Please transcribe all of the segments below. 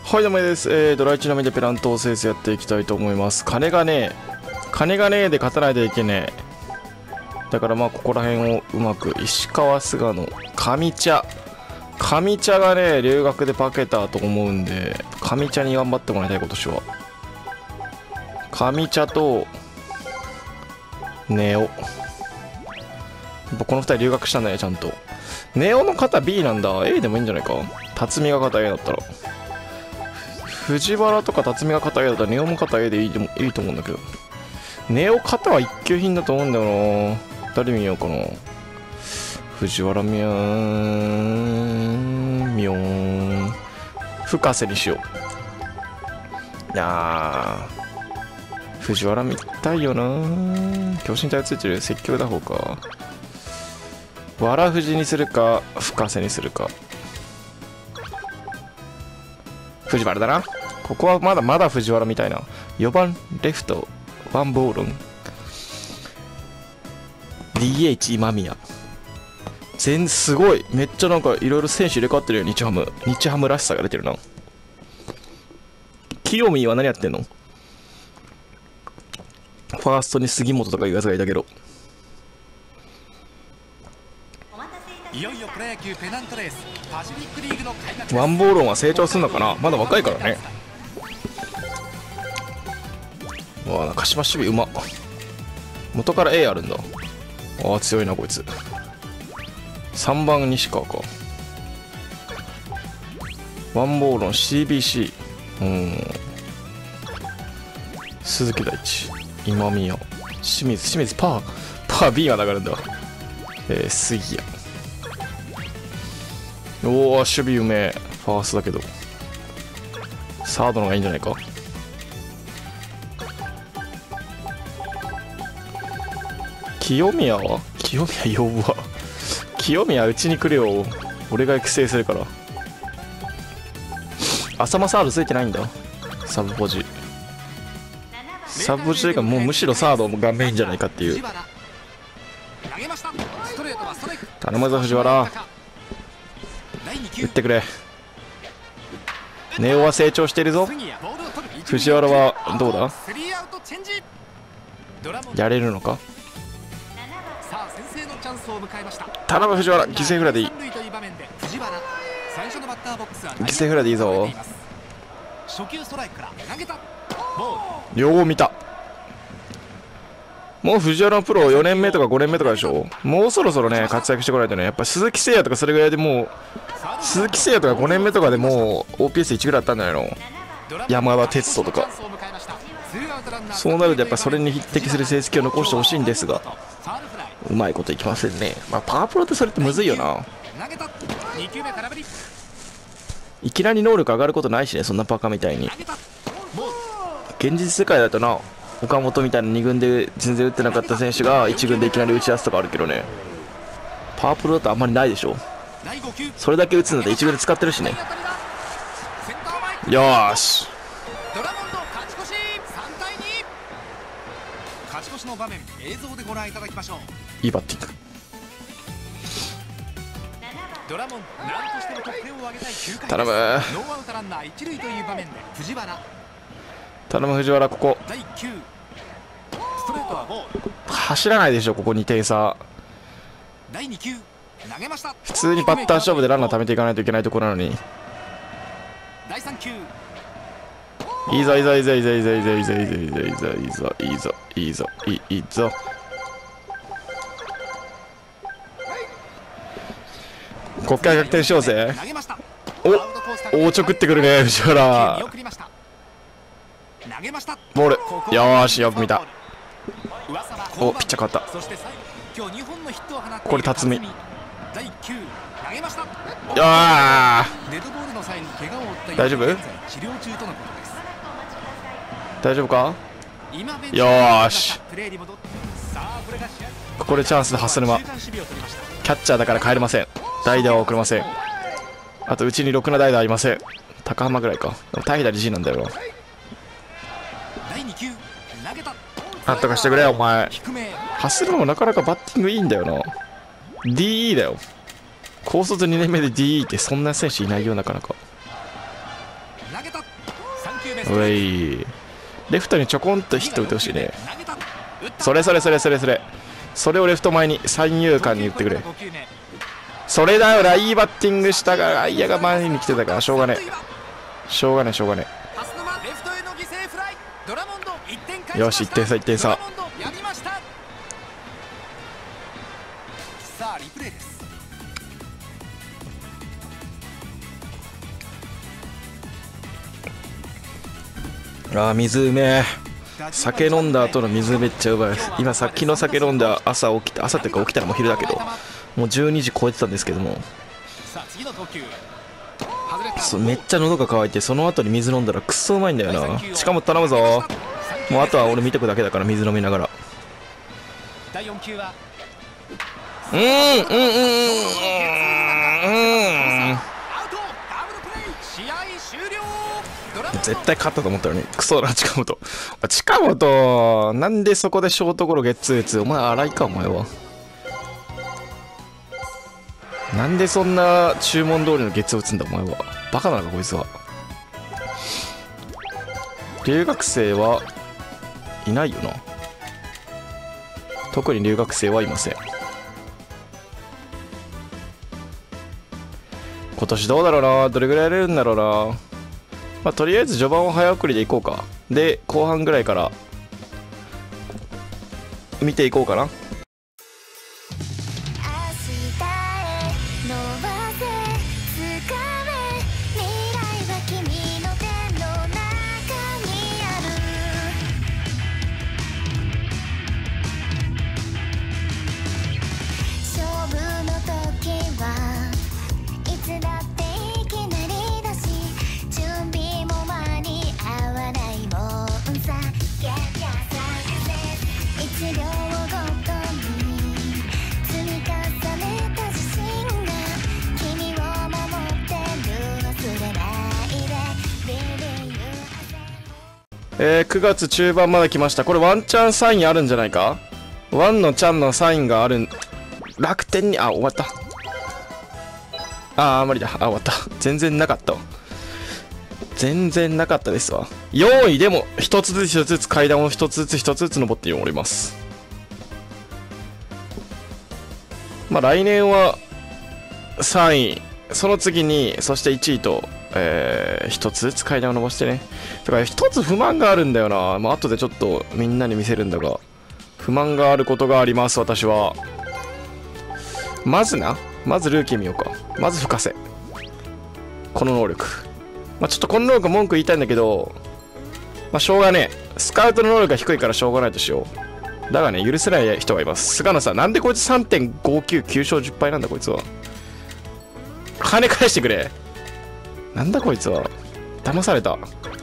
はい、どうもです。ドラ1のみでペナントをセースやっていきたいと思います。金がねえで勝たないといけねえ。だからまあここら辺をうまく。石川菅野上茶がね留学で化けたと思うんで、上茶に頑張ってもらいたい。今年は上茶とネオ、この2人留学したんだねちゃんと。ネオの肩 B なんだ。 A でもいいんじゃないか。辰巳が肩 A だったら、藤原とか辰巳が肩 A だったらネオも肩 A でいいと思うんだけど、ネオ肩は一級品だと思うんだよな。誰見ようかな。藤原みょん深瀬にしよう。いやー藤原見たいよな。強心体ついてる。積極打法か。わらふじにするか深瀬にするか。藤原だな。ここはまだ藤原みたいな。4番レフトワンボールン DH 今宮。すごい。めっちゃなんかいろいろ選手入れ替わってるよ。日ハムらしさが出てるな。清見は何やってんの。ファーストに杉本とかいうやつがいたけど。 いよいよプロ野球ペナントレースパシフィックリーグの開幕。 ワンボールンは成長するのかな。まだ若いからね。うわ、鹿島守備うまっ。元から A あるんだ。ああ強いなこいつ。3番西川か。ワンボールン CBC。 鈴木大地今宮清水パー B が流れるんだ。杉谷。おお守備うめえ。ファーストだけどサードの方がいいんじゃないか。清宮呼ぶわ。清宮うちに来るよ。俺が育成するから。浅間サードついてないんだ。サブポジというかもうむしろサードがメインじゃないかっていう。頼むぞ藤原、打ってくれ。ネオは成長しているぞ。藤原はどうだ。やれるのか。頼む藤原、犠牲フライでいい。犠牲フライでいいぞ。両方見た。もう藤原のプロ4年目とか5年目とかでしょ。もうそろそろね活躍してこないとね。やっぱ鈴木誠也とかそれぐらいでもう、鈴木誠也とか5年目とかでもう OPS1 ぐらいあったんじゃないの。山田哲人とか。そうなるとやっぱそれに匹敵する成績を残してほしいんですが、うまいこといきませんね。まあパワープロってそれってむずいよな。いきなり能力上がることないしね、そんなバカみたいに。現実世界だとな、岡本みたいな2軍で全然打ってなかった選手が1軍でいきなり打ち出すとかあるけどね。パワープロだとあんまりないでしょ。それだけ打つんだって1軍で使ってるしね。よーし。いいバッティング。頼む頼む藤原、ここ走らないでしょ。ここ2点差。普通にバッター勝負でランナー貯めていかないといけないところなのに。いいぞ。こっから逆転しようぜ。お大直ってくるね藤原。ボール。よーし、よく見た。おピッチャー変わった。これ辰巳。よー大丈夫か。よーし、ここでチャンスで蓮沼。キャッチャーだから帰れません。代打は送れません。あとうちにろくな代打ありません。高浜ぐらいか。でも対左 G なんだよな。なんとかしてくれお前。蓮沼もなかなかバッティングいいんだよな。DE だよ。高卒2年目で DE ってそんな選手いないよなかなか。 うい、レフトにちょこんとヒット打ってほしいね。それをレフト前に三遊間に打ってくれ。それだよな、いいバッティングしたが外野が前に来てたからしょうがねえ。よし、1点差1点差。 さあリプレイです。 あー、水うめえ。酒飲んだ後の水めっちゃうまいです。今さっきの酒飲んだ朝起きて、朝っていうか起きたらもう昼だけど、もう12時超えてたんですけども、めっちゃ喉が渇いて、その後に水飲んだらくっそうまいんだよな。しかも頼むぞ。もうあとは俺見てくだけだから、水飲みながら。絶対勝ったと思ったのにクソだな。近本なんでそこでショートゴロゲッツー打つ。お前荒いか、お前は。なんでそんな注文通りのゲッツー打つんだお前は。バカなのかこいつは。留学生はいないよな。特に留学生はいません。今年どうだろうな。どれぐらいやれるんだろうな。まあ、とりあえず序盤を早送りでいこうか。で後半ぐらいから見ていこうかな。9月中盤まで来ました。これワンチャンサインあるんじゃないか。ワンのちゃんのサインがある。楽天に、あ、終わった。無理だ。終わった。全然なかったわ。全然なかったですわ。4位でも一つずつ階段を一つずつ登っております。まあ来年は3位、その次に、そして1位と、一つずつ階段を伸ばしてね。だから一つ不満があるんだよな。まあ後でちょっとみんなに見せるんだが、不満があることがあります。私はまずルーキー見ようか。まず深瀬、この能力、まあちょっとこの能力文句言いたいんだけど、まあしょうがねえ。スカウトの能力が低いからしょうがないとしよう。だがね、許せない人がいます。菅野さん、なんでこいつ 3.59 9勝10敗なんだこいつは。金返してくれ。なんだこいつは。騙された。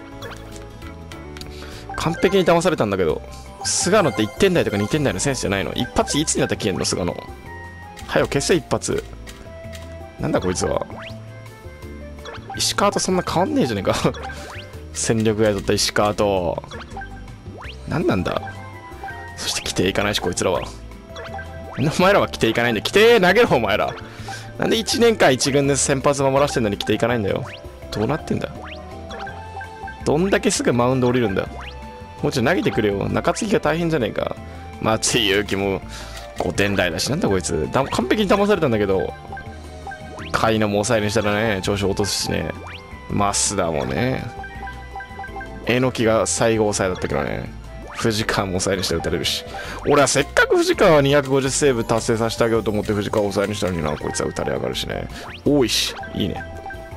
完璧に騙されたんだけど、菅野って1点台とか2点台のセンスじゃないの。一発いつになったら消えんの菅野。はよ消せ一発。なんだこいつは。石川とそんな変わんねえじゃねえか戦力外取った石川と。なんなんだ。そして規定いかないしこいつらは。お前らは規定いかないんだ。規定投げる方お前ら。なんで1年間1軍で先発守らせてんのに規定いかないんだよ。どうなってんだ。どんだけすぐマウンド降りるんだ。もうちょい投げてくれよ。中継ぎが大変じゃねえか。松井裕樹も5点台だし、なんだこいつ。完璧に騙されたんだけど、甲斐野も抑えにしたらね、調子落とすしね。増田もね、榎木が最後抑えだったけどね。藤川も抑えにして打たれるし。俺はせっかく藤川は250セーブ達成させてあげようと思って藤川を抑えにしたのにな。こいつは打たれ上がるしね。多いし、いいね。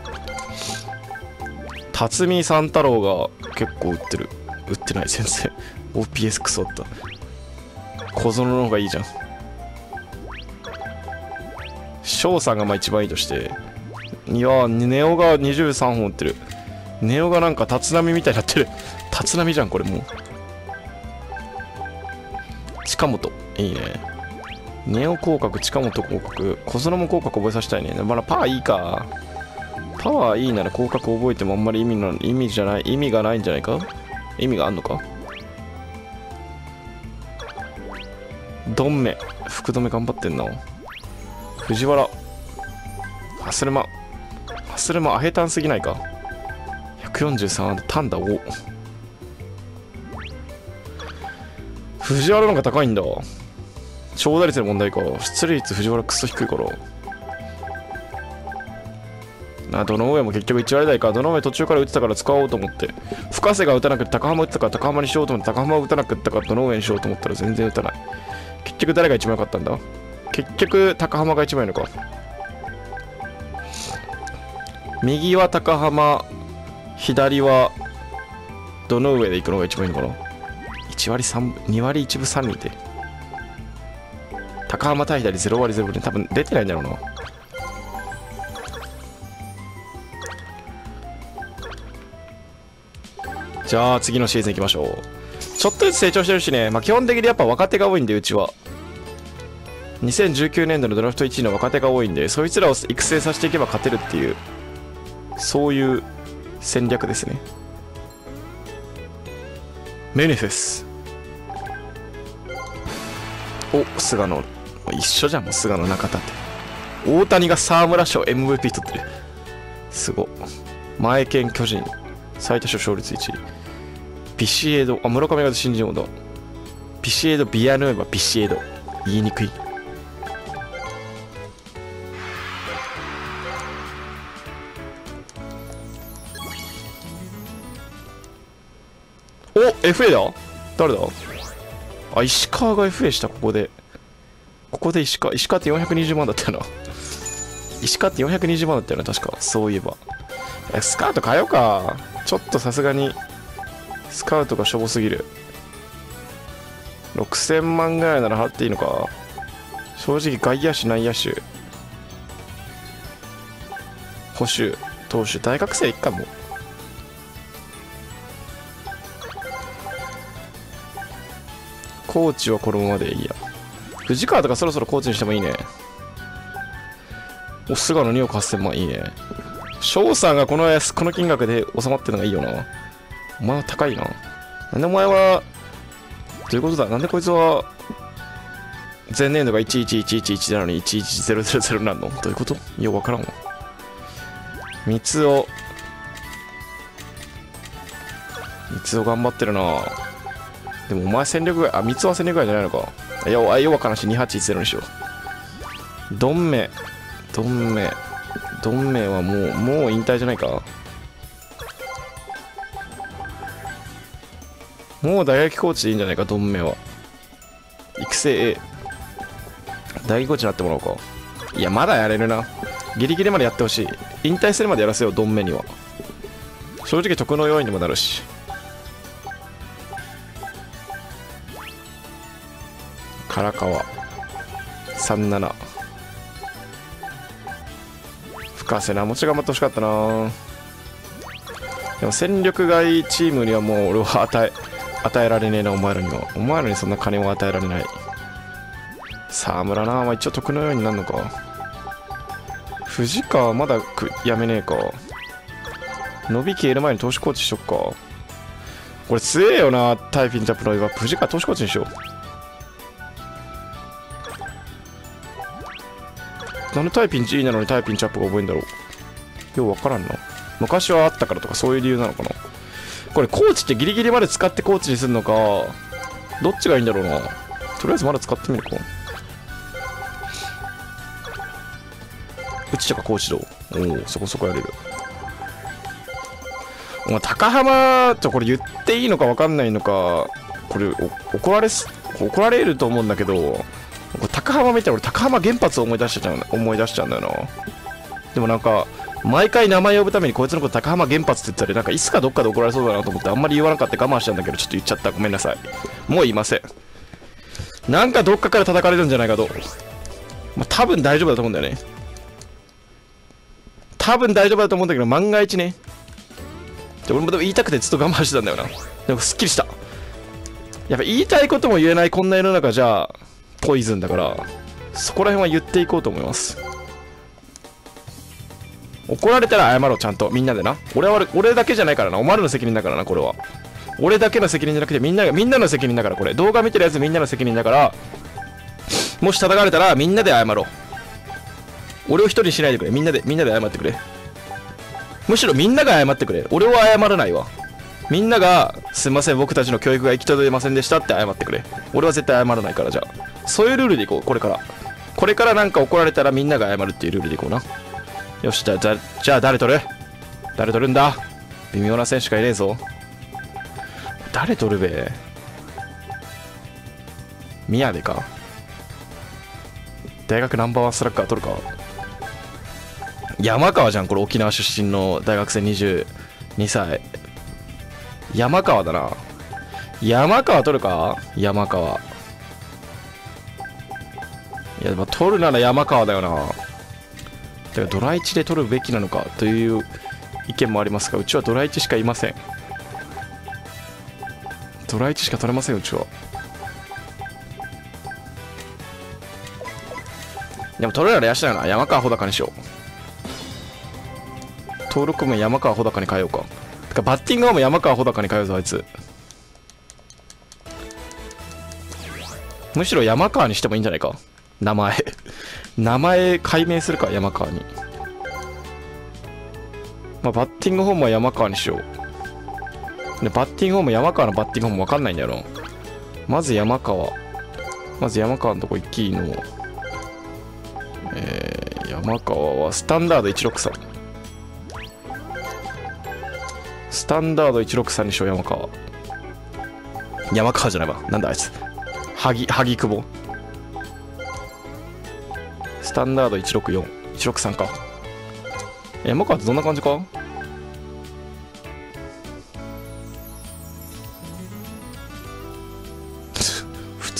辰巳三太郎が結構打ってる。打ってない先生。OPS クソだった。小園の方がいいじゃん。翔さんがまあ一番いいとして。いやネオが23本打ってる。ネオがなんか立浪みたいになってる。立浪じゃんこれもう。近本いいね。ネオ広角、近本広角、小園も広角覚えさせたいね。まだパワーいいか。パワーいいなら広角覚えてもあんまり意味がないんじゃないか。意味があんのか。ドンメ福留頑張ってんな。藤原ハスルマアヘタンすぎないか。 143単打を藤原の方が高いんだ。長打率の問題か。出塁率藤原クソ低いから。どの上も結局1割台か。どの上途中から打ってたから使おうと思って。深瀬が打たなくて高浜打ってたから高浜にしようと思って、高浜を打たなくってからどの上にしようと思ったら全然打たない。結局誰が一番良かったんだ。結局高浜が一番いいのか。右は高浜、左はどの上で行くのが一番いいのかな。1割3分、2割1分3厘で高浜対左0割0分で多分出てないんだろうな。じゃあ次のシーズン行きましょう。ちょっとずつ成長してるしね、基本的にやっぱ若手が多いんで、うちは2019年度のドラフト1位の若手が多いんで、そいつらを育成させていけば勝てるっていう、そういう戦略ですね。メネフェス、お、菅野一緒じゃん。もう菅野中田って。大谷が沢村賞 MVP 取ってる。すご。前剣巨人最多勝勝率1位。ビシエド、村上が新人王だ。ビシエド、ビアヌエバ、ビシエド、言いにくい。お、 FA だ。誰だ。あ、石川が FA した。ここで石川って420万だったよな。石川って420万だったよな、確か。そういえばスカウト変えようか。ちょっとさすがにスカウトがしょぼすぎる。6000万ぐらいなら払っていいのか。正直外野手内野手捕手投手大学生いっかも。コーチはこのままでいいや。藤川とかそろそろコーチにしてもいいね。お、菅野2億8000万いいね。翔さんがこの金額で収まってるのがいいよな。お前は高いな。なんでお前はどういうことだ。なんでこいつは前年度が11111なのに11000になるの。どういうこと。よくわからんわ。三つを頑張ってるな。でもお前戦力外、三つは戦力外じゃないのか。いや、弱かなし2810にしよう。ドンメはもう引退じゃないか。もう大学コーチでいいんじゃないか。ドンメは育成 A 大学コーチになってもらおうか。いや、まだやれるな。ギリギリまでやってほしい。引退するまでやらせよう。ドンメには正直得の要因にもなるし。唐川37深瀬な。もちろん頑張ってほしかったな。でも戦力外チームにはもう俺は与えられねえな。お前らにそんな金を与えられない。沢村な。一応得のようになるのか。藤川まだやめねえか。伸び消える前に投手コーチしとくか。これ強えよな。タイピンジャップの岩藤川投手コーチにしよう。なんでタイピン G なのにタイピンチャップが覚えんだろう。ようわからんな。昔はあったからとかそういう理由なのかな。これコーチってギリギリまで使ってコーチにするのか、どっちがいいんだろうな。とりあえずまだ使ってみるか。内とかコーチどう。おお、そこそこやれる。お前高浜これ言っていいのかわかんないのか。これ怒られると思うんだけど、高浜見たら俺高浜原発を思い出しちゃうんだよな。でもなんか毎回名前呼ぶためにこいつのこと高浜原発って言ったらなんかいつかどっかで怒られそうだなと思ってあんまり言わなかった我慢したんだけど、ちょっと言っちゃった。ごめんなさい。もう言いません。なんかどっかから叩かれるんじゃないかと。多分大丈夫だと思うんだよね。多分大丈夫だと思うんだけど、万が一ね。俺もでも言いたくてずっと我慢してたんだよな。でもすっきりした。やっぱ言いたいことも言えないこんな世の中じゃポイズンだから、そこら辺は言っていこうと思います。怒られたら謝ろう。ちゃんとみんなでな。俺だけじゃないからな。お前らの責任だからな。これは俺だけの責任じゃなくてみんなの責任だから。これ動画見てるやつみんなの責任だから、もし叩かれたらみんなで謝ろう。俺を一人にしないでくれ。みんなで謝ってくれ。 むしろみんなが謝ってくれ。俺は謝らないわ。みんながすいません僕たちの教育が行き届いませんでしたって謝ってくれ。俺は絶対謝らないから。じゃあそういうルールでいこう。これからなんか怒られたらみんなが謝るっていうルールでいこうな。よし、じゃあ誰取るんだ。微妙な選手がいねえぞ。誰取るべ。宮部か。大学ナンバーワンスラッガー取るか。山川じゃんこれ。沖縄出身の大学生22歳。山川だな。山川取るか。山川。いや、取るなら山川だよな。だからドラ1で取るべきなのかという意見もありますが、うちはドラ1しかいません。ドラ1しか取れません、うちは。でも取るならヤシだよな。山川穂高にしよう。登録名山川穂高に変えようか。てかバッティングも山川穂高に変えようぞ、あいつ。むしろ山川にしてもいいんじゃないか。名前改名するか、山川に。まあ、バッティングフォームは山川にしよう。でバッティングフォーム、山川のバッティングフォーム分かんないんだよな。まず山川のとこ行きの、山川はスタンダード163。スタンダード163にしよう。山川じゃないわ。なんだあいつ。萩久保。スタンダード164、163か。山川ってどんな感じか。普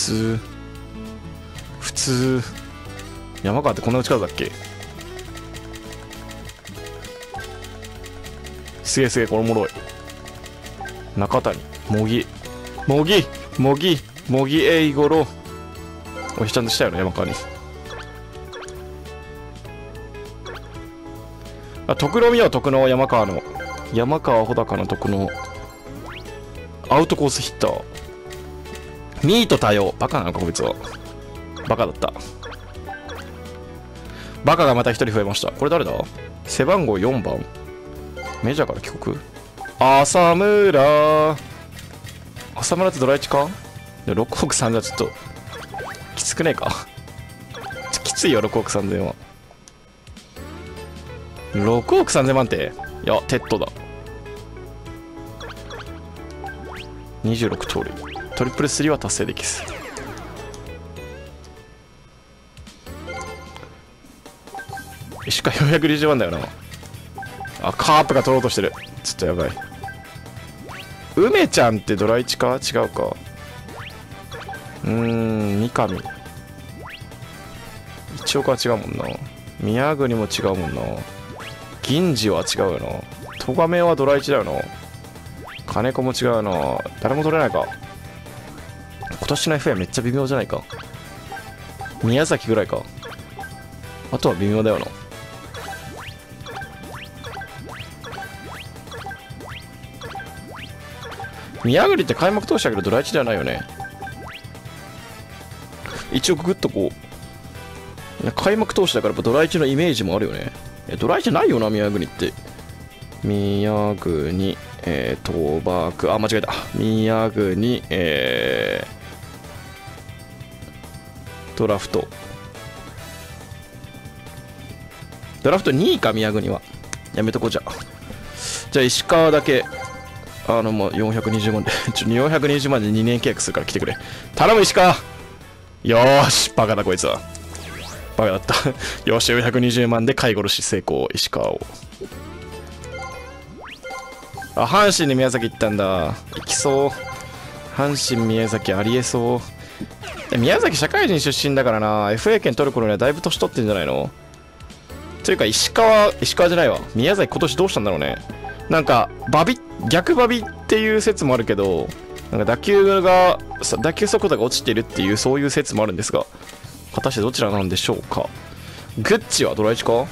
通。山川ってこんな打ち方だっけ。すげえこれおもろい。中谷茂木英五郎。おひちゃんとしたよね、山川に。徳郎見よう。徳の山川穂高の徳のアウトコースヒッター。ミート多様。バカなのかこいつは。バカだった。バカがまた一人増えました。これ誰だ。背番号4番。メジャーから帰国。浅村ってドラ1か。6億3000はちょっときつくねえか。きついよ6億3000は。6億3000万って。いやテッドだ。26盗塁。トリプル3は達成できず。石川420万だよな。カープが取ろうとしてる。ちょっとやばい。梅ちゃんってドラ1か。違うか。三上一岡は違うもんな。宮国も違うもんな。銀次は違うよな。戸亀はドラ1だよな。金子も違うよな。誰も取れないか。今年の FA めっちゃ微妙じゃないか。宮崎ぐらいか。あとは微妙だよな。宮栗って開幕投手だけどドラ1ではないよね。一応ググっとこう。開幕投手だからやっぱドラ1のイメージもあるよね。ドラ1じゃないよな、宮国って。宮国、賭博、間違えた。宮国、ドラフト2位か、宮国は。やめとこう。じゃあ石川だけもう420万で420万で2年契約するから来てくれ。頼む石川。よーし、バカだこいつは。バカだったよし、420万で買い殺し成功。石川を。阪神に宮崎行ったんだ。行きそう。阪神宮崎ありえそう。宮崎社会人出身だからな。 FA 権取る頃にはだいぶ年取ってんじゃないの。というか石川じゃないわ。宮崎今年どうしたんだろうね。なんか逆バビっていう説もあるけど、なんか打球速度が落ちてるっていう、そういう説もあるんですが、果たしてどちらなんでしょうか。グッチはドラ1か。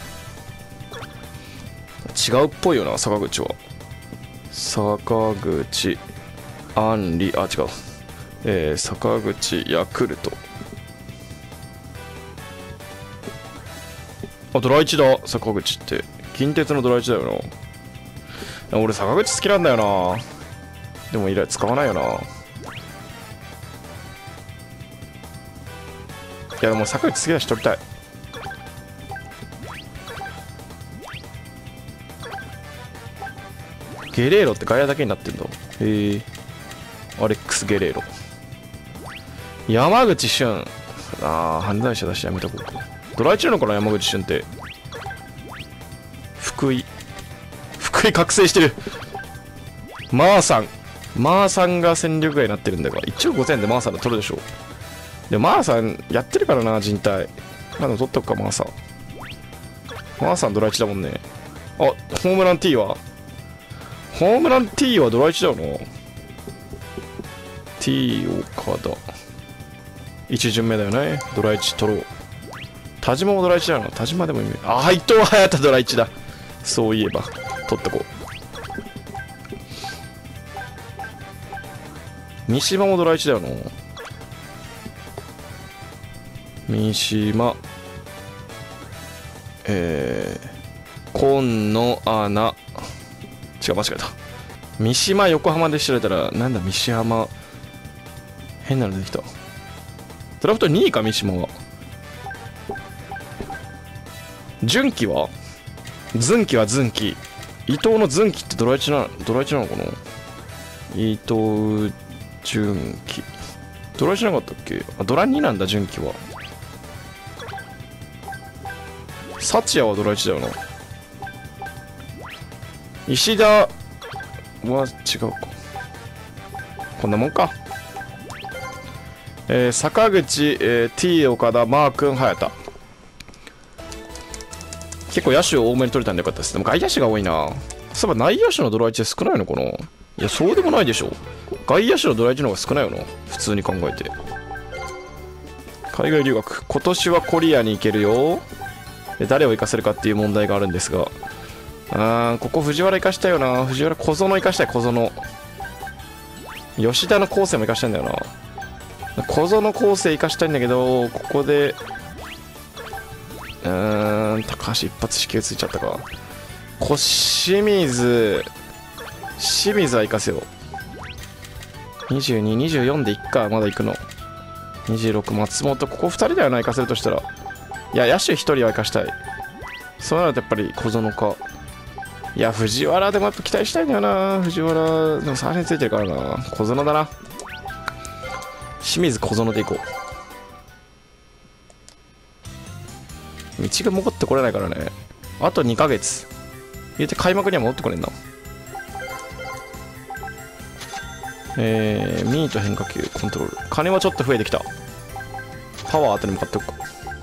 違うっぽいよな。坂口は坂口アンリ、違う。坂口ヤクルト。ドラ1だ。坂口って近鉄のドラ1だよな。 俺坂口好きなんだよな。でも使わないよな。いやでも坂口好きだし取りたい。ゲレーロって外野だけになってんだ。へえ。アレックス・ゲレーロ。山口俊。ああ、犯罪者だしやめとこうか。ドラ1なのかな、山口俊って。福井覚醒してる。マーさんが戦力外になってるんだから、一応5000でマーさんで取るでしょ。でもマーさんやってるからな、人体。まだ取っとくか、マーさんドラ1だもんね。あ、ホームラン T はドラ1だよな。T 岡田1巡目だよね。ドラ1取ろう。田島もドラ1だよな。田島でもいい。あ、伊藤隼太ドラ1だ。そういえば取っとこう。三島もドラ1だよな。三島今野アナ、違う、間違えた。三島横浜で知られたら、なんだ三島、変なの出てきた。ドラフト2位か、三島は。純喜はズンキ伊藤のズンキってドラ1なのかな。伊藤純喜ドラ1なかったっけ。あ、ドラ2なんだ、純喜は。幸也はドラ1だよな。石田は違うか。こんなもんか。坂口、T 岡田、マー君、早田。結構野手を多めに取れたんでよかったです。でも外野手が多いな。そういえば内野手のドラ1少ないのかな。いや、そうでもないでしょ。外野手のドラ1の方が少ないよな、普通に考えて。海外留学、今年はコリアに行けるよ。で誰を生かせるかっていう問題があるんですが、ここ藤原生かしたいよな。藤原小園生かしたい。小園吉田の構成も生かしたいんだよな。小園構成生かしたいんだけど、ここで高橋一発死球ついちゃったか。清水は生かせよ。22、24でいっか。まだ行くの。26、松本。ここ2人だよな、生かせるとしたら。いや、野手1人は生かしたい。そうなるとやっぱり小園か。いや、藤原でもやっぱ期待したいんだよな。藤原、でも3連ついてるからな。小園だな。清水小園でいこう。道が戻ってこれないからね。あと2ヶ月。言うて開幕には戻ってこれんな。ミート変化球コントロール。金はちょっと増えてきた。パワーあたり向かっておくか。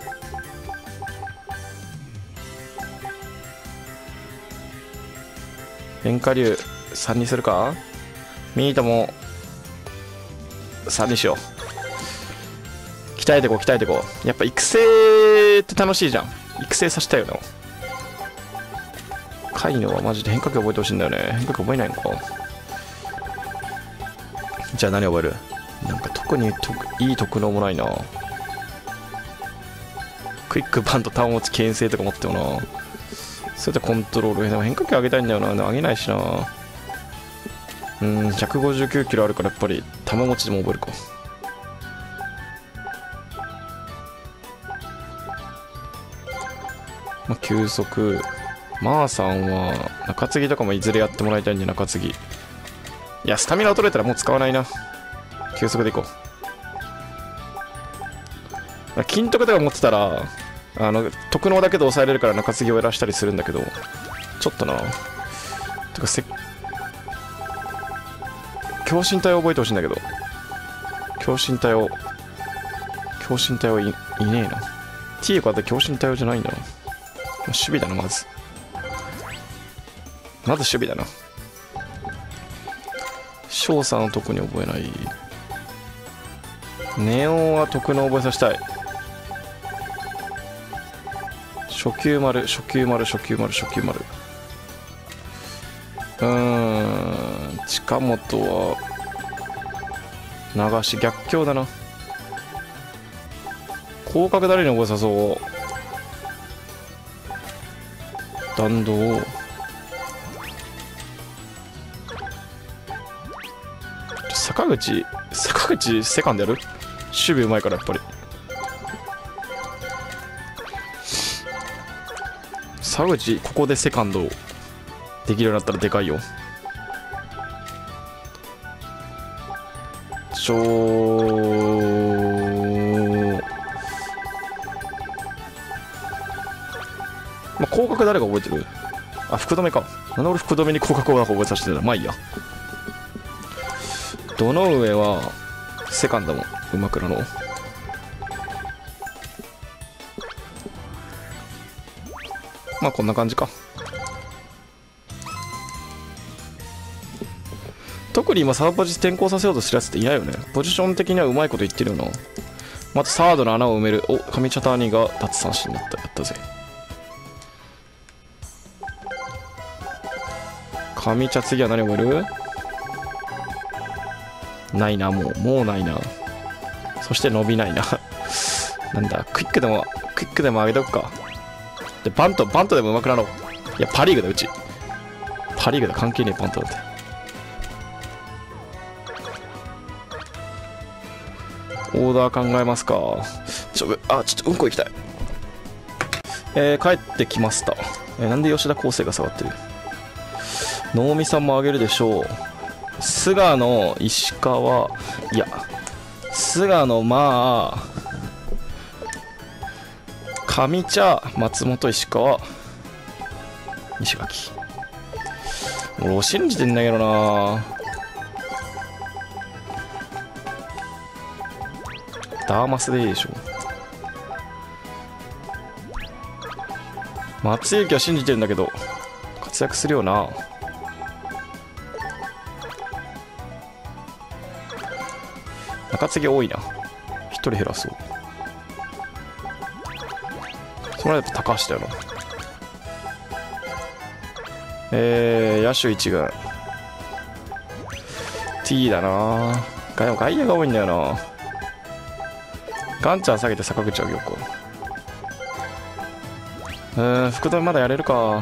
変化球3にするか。ミートも3にしよう。鍛えてこう。やっぱ育成って楽しいじゃん。育成させたいよな。カイノはマジで変化球覚えてほしいんだよね。変化球覚えないのか。じゃあ何覚える。なんか特にいい特能もないな。クイックバント、ターン落ち、牽制とか持ってもな。それでコントロール。でも変化球上げたいんだよな。上げないしな。159キロあるからやっぱり球持ちでも覚えるか。まあ、球速。マーさんは中継ぎとかもいずれやってもらいたいんで、中継ぎ。いや、スタミナを取れたらもう使わないな。球速でいこう。金徳とか持ってたら特能だけで抑えれるから中継ぎをやらしたりするんだけど、ちょっとな。てか強心体を覚えてほしいんだけど、強心体をいねえな。T かって強心体をじゃないんだな。守備だな。まず守備だな。翔さんの特に覚えない。ネオンは特能覚えさせたい。初球丸。近本は流し逆境だな。広角誰に覚えさそう。弾道坂口セカンドやる？守備うまいからやっぱり。坂口ここでセカンドできるようになったらでかいよ。まあ、広角誰が覚えてる？あ、福留か。なんで俺福留に広角を覚えさせてるんだ。まあいいや。どの上はセカンドもうまくなの。まあこんな感じか。特に今サードポジ転向させようとするやつっていないよね。ポジション的にはうまいこと言ってるよな。またサードの穴を埋める。お、上茶谷が奪三振になった。やったぜ。上茶、次は何を埋める？ないな、もうないな。そして伸びないな。なんだ、クイックでも上げとくか。で、バントでもうまくなろう。いや、パリーグだ、うち。パリーグだ、関係ねえ、バントだって。オーダー考えますか。ちょっとうんこ行きたい。帰ってきました。なんで吉田康生が下がってる？能見さんも上げるでしょう。菅野、石川、いや、菅野、まあ、上茶、松本、石川、西垣。俺を信じてんだけどな。ダーマスでいいでしょ。松雪は信じてるんだけど活躍するよな。中継ぎ多いな。1人減らそう。その間高橋だよな。野手一軍 T だな。外野が多いんだよな。ガンちゃん下げて坂口あげようか。福留まだやれるか。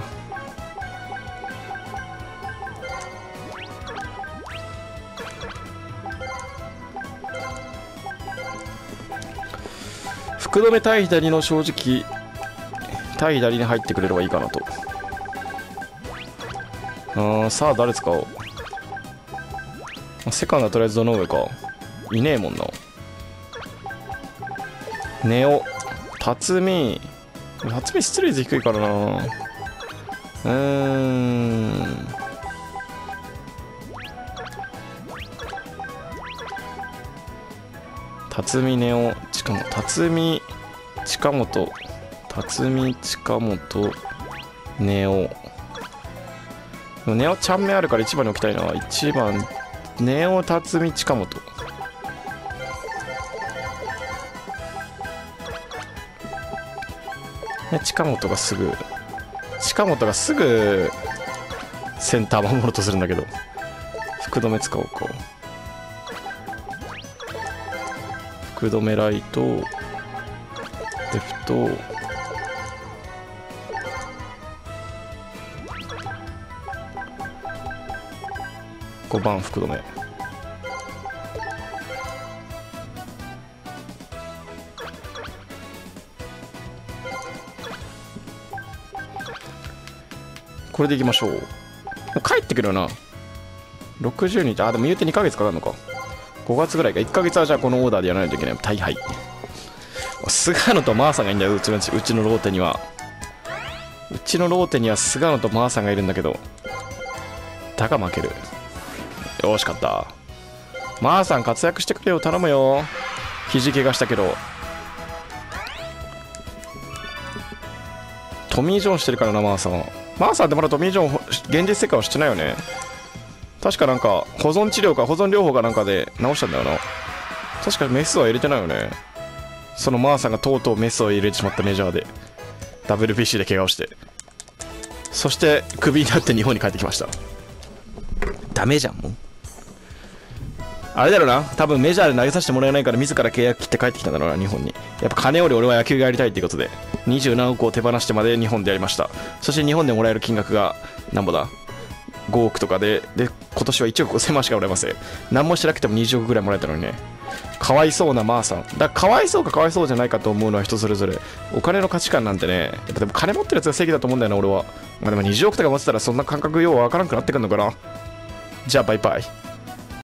福留対左の正直対左に入ってくれればいいかなと。さあ誰使おう。セカンドはとりあえずどの上か。いねえもんな。ネオ、辰巳出塁率低いからな。辰巳ネオ、近本、辰巳近本、ネオ。ネオちゃんめあるから1番に置きたいな。1番ネオ、辰巳近本。近本がすぐセンター守ろうとするんだけど、福留使おうか。福留ライト、レフト、5番福留。これでいきましょう。もう帰ってくるよな。60日。でも言うて2ヶ月かかるのか。5月ぐらいか。1ヶ月はじゃあこのオーダーでやらないといけない。大敗。菅野とマーさんがいいんだよ。うちのローテには。菅野とマーさんがいるんだけど、だが負ける。よし、勝った。マーさん活躍してくれよ。頼むよ。肘怪我したけど。トミー・ジョンしてるからな、マーさんってまだトミー・ジョン現実世界はしてないよね。確かなんか保存治療か保存療法かなんかで治したんだよな。確かメスは入れてないよね。そのマーさんがとうとうメスを入れてしまったメジャーで WBC で怪我をして、そしてクビになって日本に帰ってきました。ダメじゃん。もうあれだろうな。多分メジャーで投げさせてもらえないから自ら契約切って帰ってきたんだろうな、日本に。やっぱ金より俺は野球がやりたいっていうことで20何億を手放してまで日本でやりました。そして日本でもらえる金額がなんぼだ 5億とかで今年は1億5000万しかもらえません。何もしなくても20億ぐらいもらえたのにね。かわいそうなマーさん。だからかわいそうかかわいそうじゃないかと思うのは人それぞれ。お金の価値観なんてね、やっぱでも金持ってるやつが正義だと思うんだよな、俺は。まあでも20億とか持ってたらそんな感覚ようわからんくなってくんのかな。じゃあバイバイ。